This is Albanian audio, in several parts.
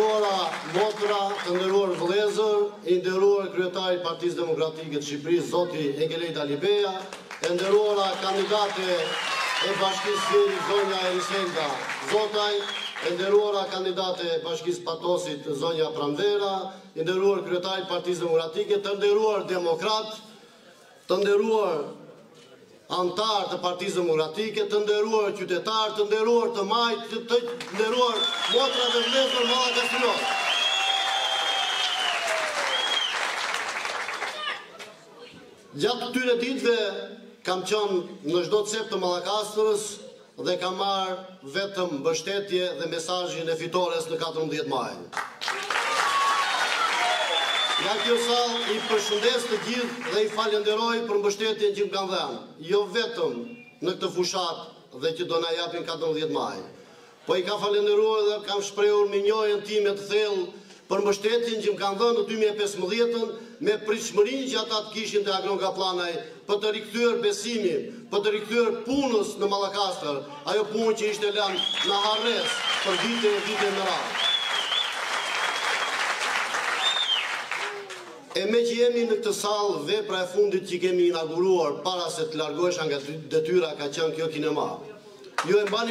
nderuara motra, të nderuar vëllezër, i nderuar kryetari i Partisë Demokratike të Shqipërisë, zoti Engeleta Libeja, e nderuara kandidate e Bashkisë Fieri, zonja Eliselda Zotaj, e nderuara kandidate e Bashkisë Patosit, zonja Pranvera, i nderuar kryetari i Partisë Demokratike, të nderuar demokrat, të nderuar antar të Partisë Demokratike, të nderuar qytetar, të nderuar të majt, të nderuar motra dhe vëllezër mallakastriot. Gjatë këtyre ditëve kam qenë në çdo cep të Mallakastrës dhe kam marrë vetëm mbështetje dhe mesazhin e fitores në 14 maj. Nga kjo sallë i përshëndes të gjithë dhe i falenderoj për mbështetjen që më kanë dhënë, jo vetëm në këtë fushat dhe që do na japin 14 maj, po i kam falenderuar dhe kam shprehur minjojën time të thellë për mbështetjen që më kanë dhënë në 2015 me pritshmërinë që ata të kishin te Agron Kaplanaj për të rikthyer besimin, për të rikthyer punës në Mallakastër, ajo punë që ishte lënë në harres për vite e vite me radhë. E me që jemi në këtë sallë, vepra e fundit që kemi inauguruar para se të largohesha nga detyra ka qenë kjo kinema. Ju e mbani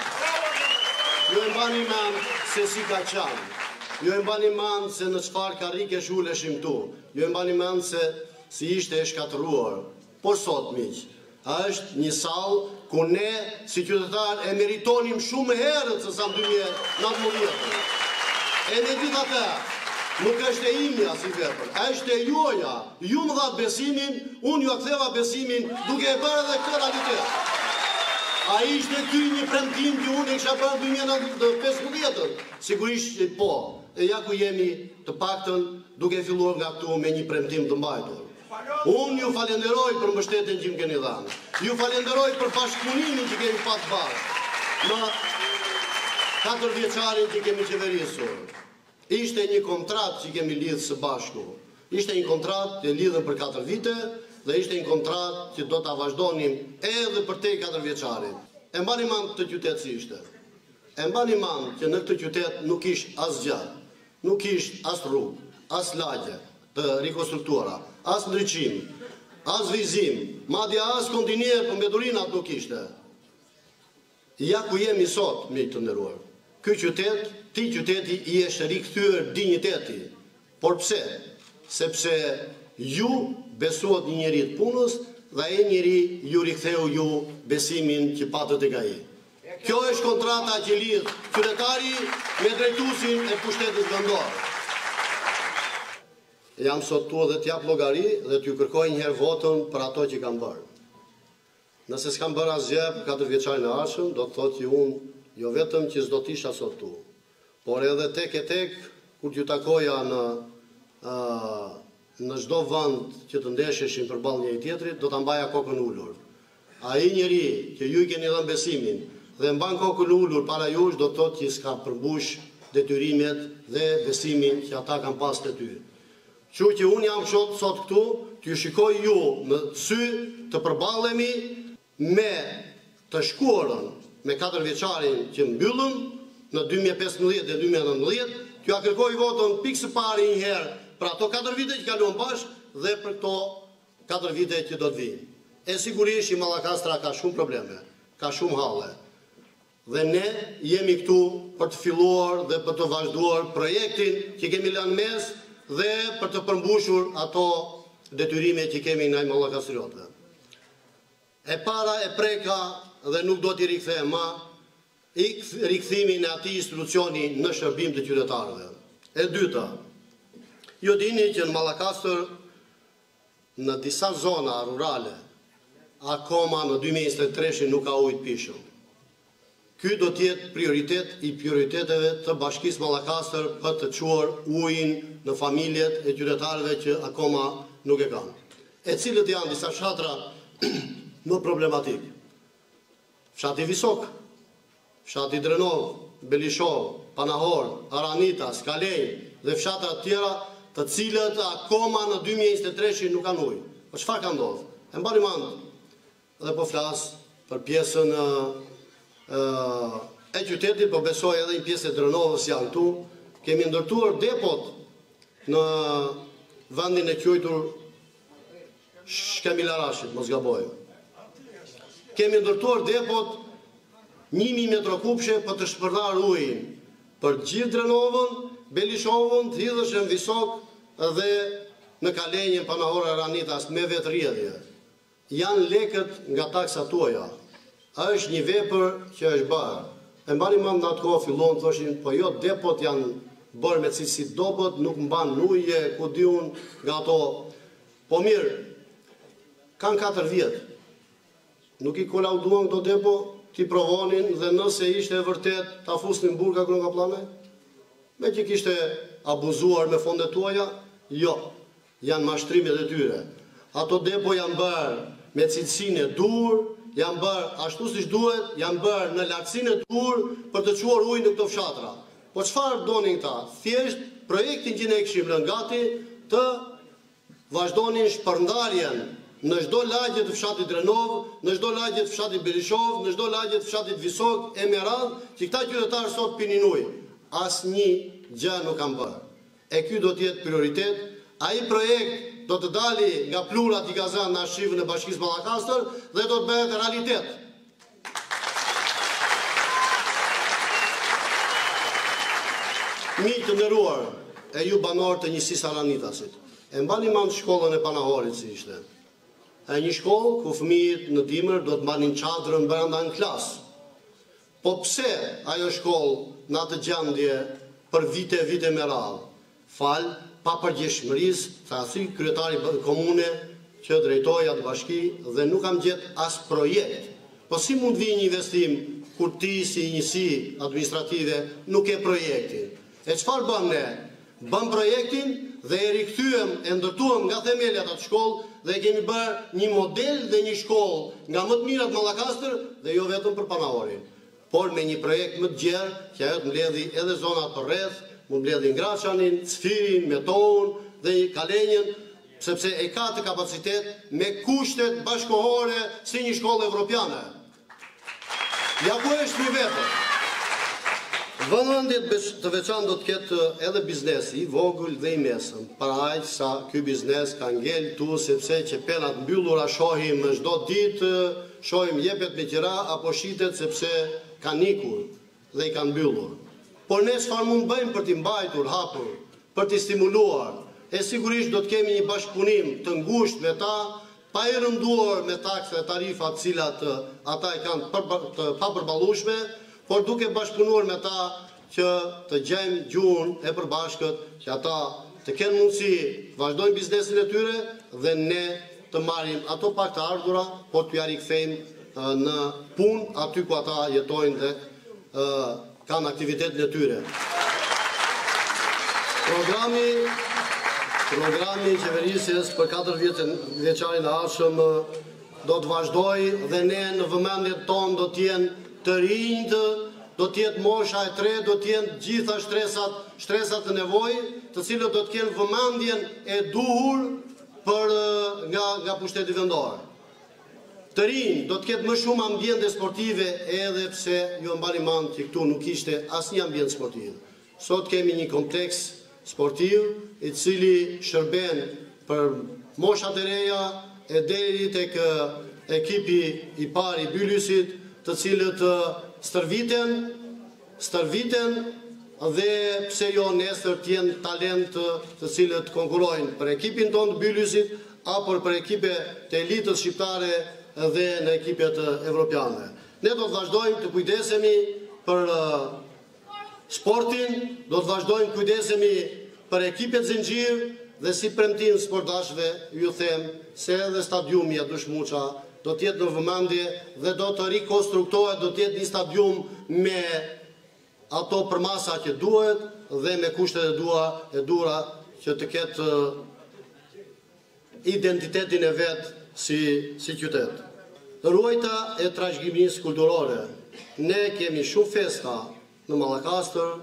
mend se si ka qenë. Ju e mbani mend se në çfarë karrike shuleshim këtu. Ju e mbani mend se si ishte e shkatëruar. Por sot, miq, është një sallë ku ne si qytetar e meritonim shumë herët se sa në 2019. E megjithatë, nuk është e imja si vepër, është e juaja. Ju më dha besimin, unë ju aktheva besimin duke e bërë edhe këtë realitet. A ishte ty një premtim që unë e kisha bërë 2015? Sigurisht që po. E ja ku jemi të paktën duke filluar nga këtu me një premtim të mbajtur. Unë ju falenderoj për mbështetjen që më keni dhënë. Ju falenderoj për bashkëpunimin që kemi pasur bashkë në 4 vjeçarin që kemi qeverisur. Ishte një kontratë që kemi lidhë së bashku. Ishte një kontratë që lidhën për 4 vite dhe ishte një kontratë që do ta vazhdonim edhe për te 4 vjeçarit. E mbani mend të qytet si ishte. E mbani mend që në këtë qytet nuk ishte asgjë. Nuk ishte as rrugë, as lagje të rikonstruktuara, as ndriçim, as vizim, madje as kontinjer për mbeturinat nuk ishte. Ja ku jemi sot, miq të nderuar. Ky qytet, ti qyteti i është rikthyer dinjiteti. Por pse? Sepse ju besuat një njeri të punës dhe ai njeri ju riktheu ju besimin që patët tek ai. Kjo është kontrata që lidh qytetari me drejtuesin e pushtetit vendor. Jam sot tu dhe t'jap llogari dhe t'ju kërkoj një herë votën për ato që kam bërë. Nëse s'kam bërë asgjë për 4 vjeçarin e ardhshëm, do të thotë që unë jo vetëm që s'do t'isha sot tu, por edhe tek e tek, kur t'ju takoja në çdo vend që të ndesheshin përballë njëri tjetrit, do ta mbaja kokën ulur. Ai njeri që ju i keni dhënë besimin dhe mban kokën ulur para jush, do të thotë që s'ka përmbush detyrimet dhe besimin që ata kanë pas te ty. Kështu që unë jam sot këtu, t'ju shikoj ju në sy të përballemi me të shkuarën me 4 vjeçarin që mbyllëm në 2015 dhe 2019, t'ju kërkoj votën pikë së pari një herë për ato 4 vite që kaluam bashkë dhe për këto 4 vite që do të vinë. E sigurisht që Mallakastra ka shumë probleme, ka shumë halle. Dhe ne jemi këtu për të filluar dhe për të vazhduar projektin që kemi lënë mes dhe për të përmbushur ato detyrime që kemi ndaj mallakastriotëve. E para e preka dhe nuk do t'i rikthehem më, rikthimin e atij institucioni në shërbim të qytetarëve. E dyta, ju dini që në Mallakastër, në disa zona rurale, akoma në 2023 nuk ka ujë të pishëm. Ky do t'jetë prioritet i prioriteteve të Bashkisë Mallakastër për të çuar ujin në familjet e qytetarëve që akoma nuk e kanë. E cilët janë disa fshatra më problematik. Fshati Visok, fshati Drenov, Belishov, Panahor, Aranita, Skalej dhe fshatra tjera të cilët akoma në 2023 nuk kanë ujë. Po çfarë ka ndodhur? E mbani mend dhe po flas për pjesën e qytetit, po besoj edhe një pjesë e Drenovës janë këtu, Kemi ndërtuar depot në vendin e quajtur Shkemilarashit, mos gaboj. Kemi ndërtuar depot 1000 metra kubshe për të shpërndar ujin për gjithë Drenovën, Belishovën, Thidhëshën, Visok dhe në Kalenjën, Panahora, Ranitas me vetë rjedhje. Janë lekët nga taksa tuaja. Është një vepër që është bërë. E mbani më në atë kohë fillon, thoshin, po jo, depot janë bërë me cilësi dobët, nuk mban uje, ku di unë nga ato. Po mirë, kanë 4 vjetë. Nuk i kolauduan këto depo, ti provonin dhe nëse ishte e vërtet, ta fusnin burka kërë nga plane? Me që kishte abuzuar me fondet tuaja? Jo, janë mashtrimet e tyre. Ato depo janë bërë me cilësinë e dur, janë bërë ashtu siç duhet, janë bërë në lartësinë e dur për të çuar ujë në këto fshatra. Po çfarë donin këta? Thjesht projektin që ne kishim lënë gati të vazhdonin shpërndarjen në çdo lagje të fshatit Drenov, në çdo lagje të fshatit Belishov, në çdo lagje të fshatit Visok e me radhë, që këta qytetarë sot pinin ujë. Asnjë gjë nuk kanë bërë. E ky do të jetë prioritet. Ai projekt do të dali nga plurat i Gazan në arshivën e Bashkisë Mallakastër dhe do të bëhet realitet. Miq të nderuar, e ju banor të njësisë Aranitasit, e mbani mend shkollën e Panahorit si ishte. E një shkollë ku fëmijët në dimër do të marrin çadrën brenda në klasë. Po pse ajo shkollë në atë gjendje për vite me radhë? Fal pa përgjegjshmërisë, thasi kryetari i komune që drejtoi atë bashki dhe nuk kam gjetë as projekt. Po si mund vi një investim kur ti si njësi administrative nuk e projektin? E çfarë bëm ne? Bëm projektin dhe e rikthyem, e ndërtuam nga themelja atë shkollë dhe kemi bërë një model dhe një shkollë nga më të mirat Mallakastër dhe jo vetëm për Panahorin, por me një projekt më të gjerë që ajo të mbledhi edhe zonat përreth, mund mbledhi Ngraçanin, Cfirin, Metoun dhe Kalenjën, sepse e ka të kapacitet me kushtet bashkohore si një shkollë evropiane. Ja ku është një vepër. Vëmendje të veçantë do të ketë edhe biznesi, i vogël dhe i mesëm. Para aq sa ky biznes ka ngel tu sepse që penat mbyllura shohim çdo ditë, shohim jepet me qira apo shitet sepse kanë ikur dhe i kanë mbyllur. Por ne çfarë mund bëjmë për t'i mbajtur hapur, për t'i stimuluar? E sigurisht do të kemi një bashkëpunim të ngushtë me ta, pa i rënduar me taksa e tarifat cilat ata e kanë të papërballueshme, por duke bashkëpunuar me ta që të gjejmë gjuhën e përbashkët, që ata të kenë mundësi të vazhdojnë biznesin e tyre dhe ne të marrim ato pak të ardhura, por t'u rikthejmë në punë aty ku ata jetojnë dhe kanë aktivitetin e tyre. Programi i qeverisjes për 4 vjeçarin e ardhshëm do të vazhdojë dhe ne në vëmendjet tonë do të jenë të rinjt, do të jetë mosha e 3, do të jenë gjitha shtresat të nevojë, të cilët do të kenë vëmendjen e duhur nga pushteti vendor. Të rinj do të ketë më shumë ambiente sportive edhe pse ju mbani mend që këtu nuk ishte asnjë ambient sportiv. Sot kemi një kompleks sportiv i cili shërben për moshat e reja e deri tek ekipi i parë i Bylysit, të cilët stërviten dhe pse jo nesër të jenë talent të cilët konkurrojnë për ekipin tonë të Bylysit apo për ekipe të elitës shqiptare dhe në ekipet evropiane. Ne do të vazhdojmë të kujdesemi për sportin, do të vazhdojmë të kujdesemi për ekipet zinxhir dhe si premtim sportashëve ju them se edhe stadiumi Jadush Muça do të jetë në vëmendje dhe do të rikonstruktohet, do të jetë një stadium me ato përmasa që duhet dhe me kushtet e dura që të ketë identitetin e vet si qytet. Ruajta e trashëgimisë kulturore. Ne kemi shumë festa në Mallakastër,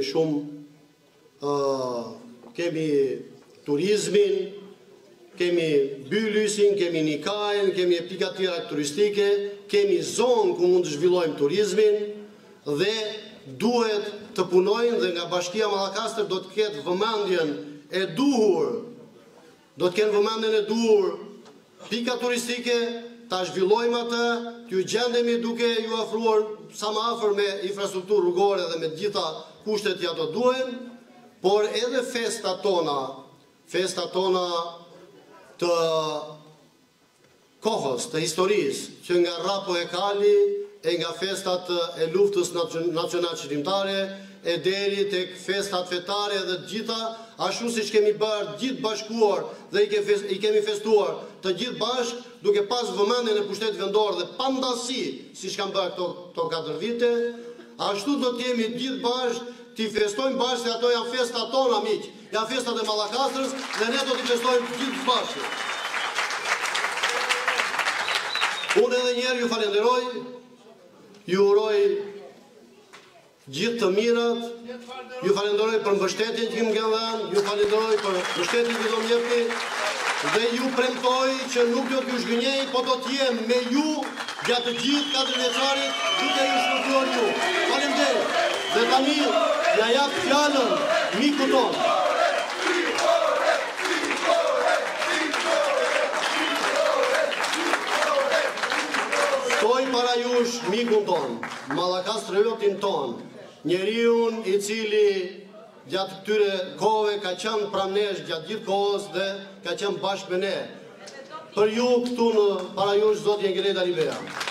kemi turizmin, kemi Bylysin, kemi Nikajin, kemi pikat tjera turistike, kemi zonë ku mund të zhvillojmë turizmin dhe duhet të punojnë dhe nga Bashkia Mallakastër do të ketë vëmendjen e duhur, pika turistike, ta zhvillojmë atë, t'ju gjendemi duke ju afruar sa më afër me infrastrukturë rrugore dhe me gjitha kushtet që ato duhen, por edhe festat tona të kohës, të historisë, që nga Rapo e Kali, e nga festat e luftës nacional qërimtare, e deri tek festat fetare dhe gjitha, ashtu si që kemi bërë gjithë bashkuar dhe i kemi festuar të gjithë bashkë, duke pas vëmendjen e pushtetit vendor dhe pandasi, si që kanë bërë këto 4 vite, ashtu do të jemi gjithë bashkë, t'i festojmë bashkë, se ato janë festat tona, miq, janë festat e Mallakastrës, dhe ne do t'i festojmë gjithë bashkë. Unë edhe njerë ju falenderoj, ju uroj gjithë të mirat, ju falenderoj për mbështetjen që më kanë dhënë, ju falenderoj për mbështetjen që do më jepni, dhe ju premtoj që nuk do t'ju zhgënjej, po do t'jem me ju gjatë gjithë 4 vjeçarit, duke ju shpëtuar ju. Faleminderit. Dhe tani ja jap fjalën mikut tonë. Stoj para jush mikun tonë, Mallakastriotin tonë, njeriun i cili gjatë këtyre kohëve ka qenë pranë nesh gjatë gjithë kohës dhe ka qenë bashkë me ne. Për ju këtu në para jush Zoti Engeleta Libera.